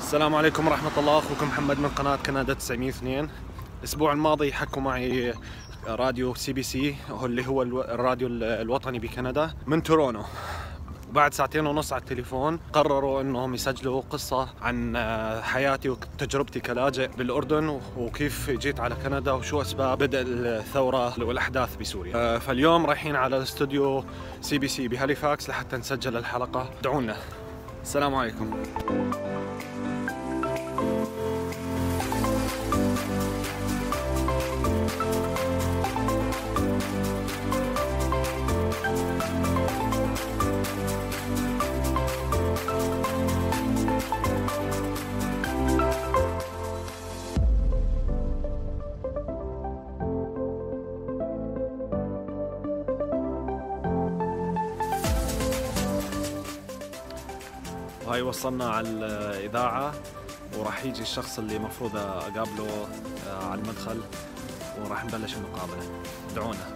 السلام عليكم ورحمة الله، أخوكم محمد من قناة كندا 902. الأسبوع الماضي حكوا معي راديو CBC اللي هو الراديو الوطني بكندا من تورونو. وبعد 2.5 ساعة على التليفون قرروا انهم يسجلوا قصة عن حياتي وتجربتي كلاجئ بالاردن وكيف جيت على كندا وشو اسباب بدء الثورة والاحداث بسوريا. فاليوم رايحين على الاستوديو CBC بهاليفاكس لحتى نسجل الحلقة. دعونا. السلام عليكم. هاي وصلنا على الإذاعة وراح يجي الشخص اللي مفروض أقابله على المدخل وراح نبلش المقابلة. دعونا.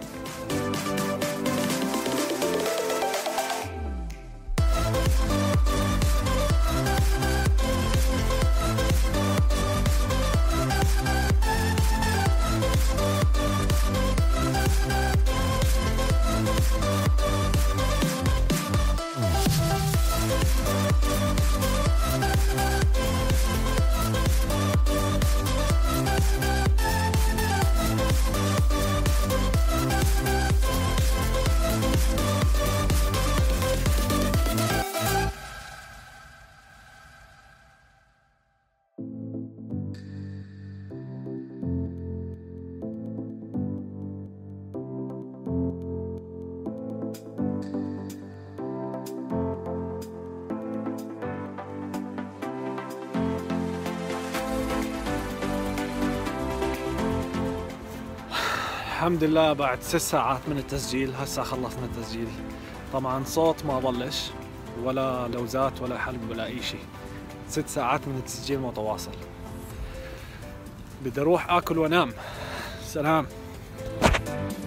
الحمد لله بعد 6 ساعات من التسجيل هسا خلصنا التسجيل. طبعا صوت ما ضلش ولا لوزات ولا حلق ولا اي شيء. 6 ساعات من التسجيل متواصل. بدي اروح اكل وانام. سلام.